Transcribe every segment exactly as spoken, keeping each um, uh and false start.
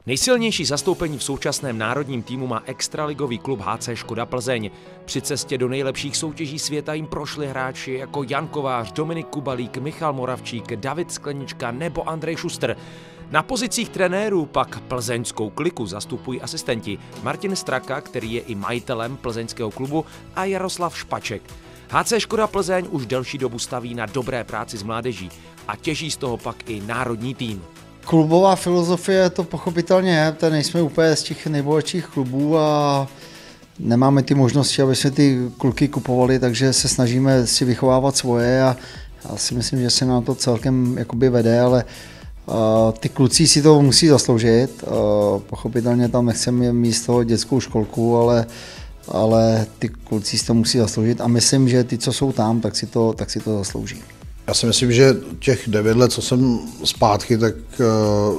Nejsilnější zastoupení v současném národním týmu má extraligový klub H C Škoda Plzeň. Při cestě do nejlepších soutěží světa jim prošli hráči jako Jan Kovář, Dominik Kubalík, Michal Moravčík, David Sklenička nebo Andrej Šustr. Na pozicích trenérů pak plzeňskou kliku zastupují asistenti Martin Straka, který je i majitelem plzeňského klubu, a Jaroslav Špaček. H C Škoda Plzeň už delší dobu staví na dobré práci s mládeží a těží z toho pak i národní tým. Klubová filozofie to pochopitelně je, to nejsme úplně z těch nejbohatších klubů a nemáme ty možnosti, aby jsme ty kluky kupovali, takže se snažíme si vychovávat svoje a já si myslím, že se nám to celkem jakoby vede, ale uh, ty kluci si to musí zasloužit. Uh, pochopitelně tam nechceme mít z toho dětskou školku, ale, ale ty kluci si to musí zasloužit a myslím, že ty, co jsou tam, tak si to, tak si to zaslouží. Já si myslím, že těch devět let, co jsem zpátky, tak uh,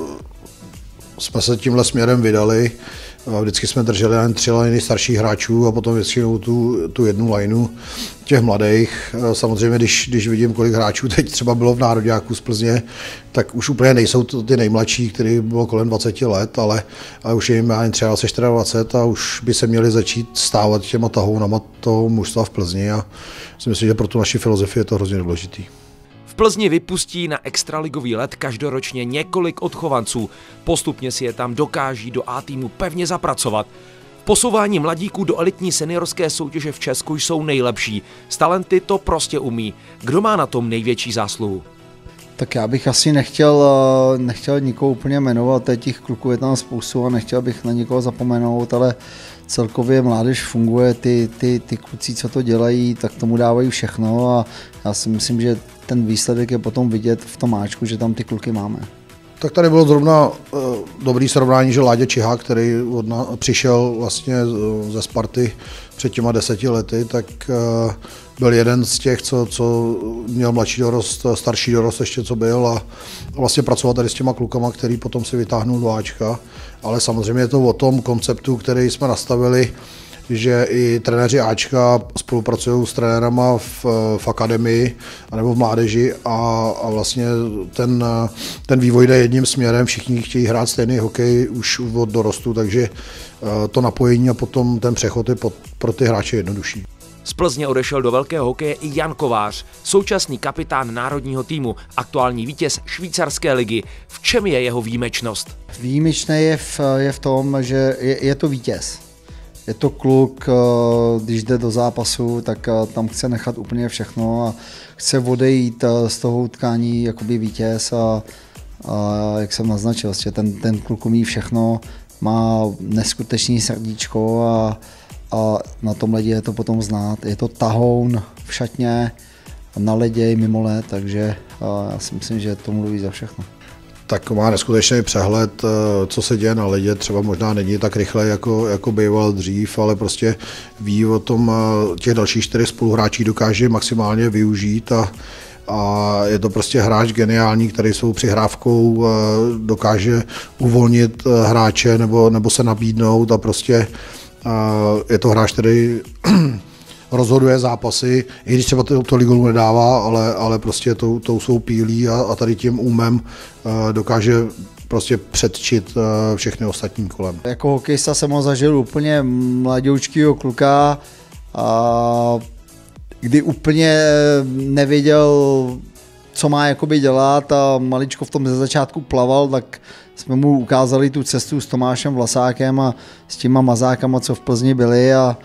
jsme se tímhle směrem vydali. Uh, vždycky jsme drželi jen tři liny starších hráčů a potom většinou tu, tu jednu linu těch mladých. Uh, samozřejmě, když, když vidím, kolik hráčů teď třeba bylo v nároďáku z Plzně, tak už úplně nejsou to ty nejmladší, kteří bylo kolem dvacet let, ale, ale už je jim jen dvacet tři dvacet a už by se měli začít stávat těma tahounama toho mužstva v Plzni a si myslím, že pro tu naši filozofii je to hrozně důležitý. V Plzni vypustí na extraligový let každoročně několik odchovanců. Postupně si je tam dokáží do A týmu pevně zapracovat. V posouvání mladíků do elitní seniorské soutěže v Česku jsou nejlepší. S talenty to prostě umí. Kdo má na tom největší zásluhu? Tak já bych asi nechtěl, nechtěl nikoho úplně jmenovat, těch kluků je tam spoustu a nechtěl bych na nikoho zapomenout, ale celkově mládež funguje, ty, ty, ty kluci, co to dělají, tak tomu dávají všechno a já si myslím, že ten výsledek je potom vidět v tom áčku, že tam ty kluky máme. Tak tady bylo zrovna uh, dobrý srovnání, že Láďa Čihák, který odna, přišel vlastně ze Sparty před těma deseti lety, tak uh, byl jeden z těch, co, co měl mladší dorost, starší dorost ještě, co byl a vlastně pracoval tady s těma klukama, který potom si vytáhnul do áčka. Ale samozřejmě je to o tom konceptu, který jsme nastavili, že i trenéři áčka spolupracují s trenérama v, v akademii nebo v mládeži a, a vlastně ten, ten vývoj jde jedním směrem, všichni chtějí hrát stejný hokej už od dorostu, takže to napojení a potom ten přechod je pro ty hráče jednodušší. Z Plzně odešel do velkého hokeje i Jan Kovář, současný kapitán národního týmu, aktuální vítěz švýcarské ligy. V čem je jeho výjimečnost? Výjimečné je v, je v tom, že je, je to vítěz. Je to kluk, když jde do zápasu, tak tam chce nechat úplně všechno a chce odejít z toho utkání jakoby vítěz a, a jak jsem naznačil, ten, ten kluk umí všechno, má neskutečný srdíčko a, a na tom ledě je to potom znát. Je to tahoun v šatně, na ledě i mimo led, takže já si myslím, že to mluví za všechno. Tak má neskutečný přehled, co se děje na ledě, třeba možná není tak rychle, jako, jako býval dřív, ale prostě ví o tom, těch dalších čtyři spoluhráčí dokáže maximálně využít a, a je to prostě hráč geniální, který svou přihrávkou dokáže uvolnit hráče nebo, nebo se nabídnout a prostě je to hráč, který rozhoduje zápasy, i když třeba tolik gólů nedává, ale, ale prostě tou, tou svou pílí a, a tady tím umem uh, dokáže prostě předčit uh, všechny ostatní kolem. Jako hokejista jsem ho zažil úplně mladoučkýho kluka, a kdy úplně nevěděl, co má jakoby dělat a maličko v tom ze začátku plaval, tak jsme mu ukázali tu cestu s Tomášem Vlasákem a s těma mazákama, co v Plzni byli a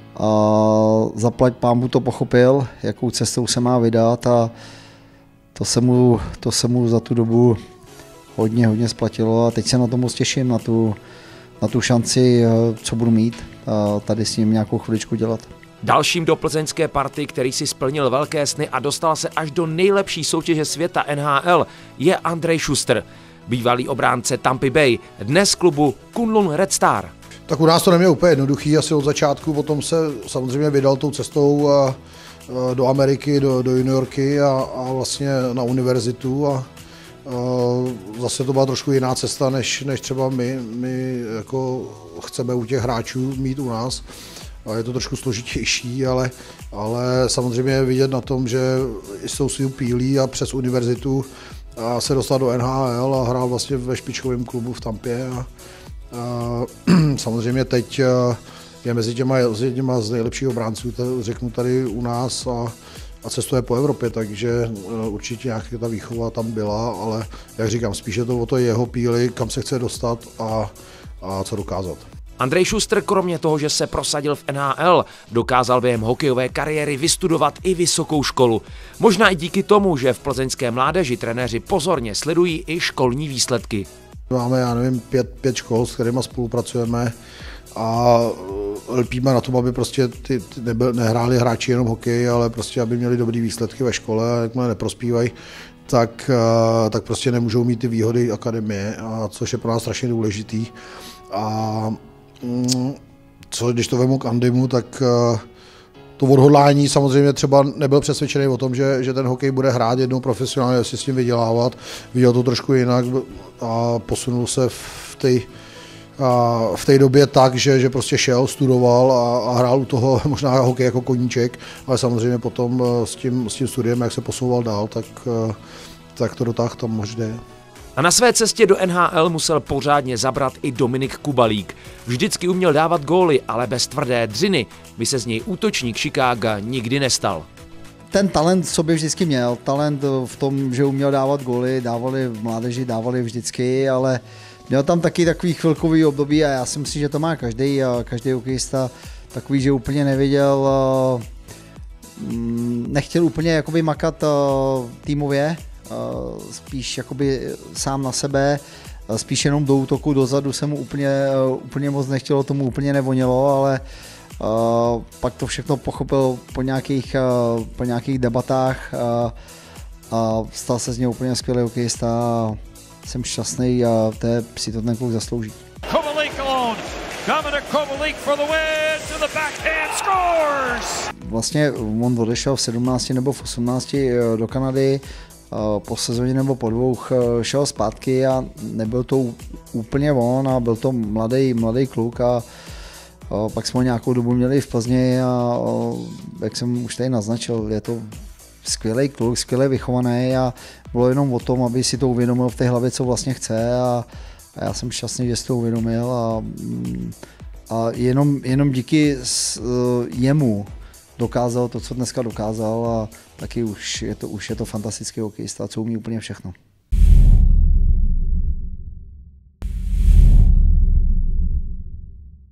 a zaplať pánbůh to pochopil, jakou cestou se má vydat a to se mu, to se mu za tu dobu hodně, hodně splatilo a teď se na to moc těším, na tu, na tu šanci, co budu mít a tady s ním nějakou chviličku dělat. Dalším do plzeňské party, který si splnil velké sny a dostal se až do nejlepší soutěže světa N H L, je Andrej Šustr, bývalý obránce Tampy Bay, dnes klubu Kunlun Red Star. Tak u nás to nemělo úplně jednoduchý asi od začátku, potom se samozřejmě vydal tou cestou do Ameriky, do, do juniorky a, a vlastně na univerzitu a, a zase to byla trošku jiná cesta, než, než třeba my, my jako chceme u těch hráčů mít u nás. A je to trošku složitější, ale, ale samozřejmě je vidět na tom, že i s tou svou pílí a přes univerzitu a se dostal do N H L a hrál vlastně ve špičkovém klubu v Tampě. A, a, samozřejmě teď je mezi těma jedněma z nejlepších obránců, řeknu tady u nás, a, a cestuje po Evropě, takže určitě nějaká ta výchova tam byla, ale jak říkám, spíše to o to jeho píli, kam se chce dostat a, a co dokázat. Andrej Šustr kromě toho, že se prosadil v N H L, dokázal během hokejové kariéry vystudovat i vysokou školu. Možná i díky tomu, že v plzeňské mládeži trenéři pozorně sledují i školní výsledky. Máme, já nevím, pět, pět škol, s kterými spolupracujeme a lpíme na tom, aby prostě ty, ty nebyl, nehráli hráči jenom hokej, ale prostě aby měli dobré výsledky ve škole, a jakmile neprospívají, tak, tak prostě nemůžou mít ty výhody akademie, a což je pro nás strašně důležitý. A co, když to vemu k Andymu, tak to odhodlání samozřejmě třeba nebyl přesvědčený o tom, že, že ten hokej bude hrát jednou profesionálně, si s tím vydělávat. Viděl to trošku jinak a posunul se v té v té době tak, že, že prostě šel, studoval a, a hrál u toho možná hokej jako koníček, ale samozřejmě potom s tím, s tím studiem, jak se posouval dál, tak, tak to dotáhl tam možná. A na své cestě do N H L musel pořádně zabrat i Dominik Kubalík. Vždycky uměl dávat góly, ale bez tvrdé dřiny by se z něj útočník Chicaga nikdy nestal. Ten talent v sobě vždycky měl, talent v tom, že uměl dávat góly, dávali v mládeži, dávali vždycky, ale měl tam taky takový chvilkový období a já si myslím, že to má každý, každý hokejista takový, že úplně nevěděl, nechtěl úplně jakoby makat týmově, spíš jakoby sám na sebe, spíš jenom do útoku, dozadu se mu úplně, úplně moc nechtělo, tomu úplně nevonilo, ale pak to všechno pochopil po nějakých, po nějakých debatách a stal se z něj úplně skvělý hokejista. Jsem šťastný a to je, si to ten kluk zaslouží. Kubalik alone. Dominik Kubalik for the win to the backhand scores. Vlastně on odešel v sedmnácti nebo v osmnácti do Kanady, po sezóně nebo po dvou šel zpátky a nebyl to úplně on a byl to mladý, mladý kluk a pak jsme ho nějakou dobu měli v Plzni a jak jsem už tady naznačil, je to skvělý kluk, skvěle vychovaný a bylo jenom o tom, aby si to uvědomil v té hlavě, co vlastně chce a, a já jsem šťastný, že si to uvědomil a, a jenom, jenom díky s, jemu dokázal to, co dneska dokázal a taky už je to, už je to fantastický hokejista, co umí úplně všechno.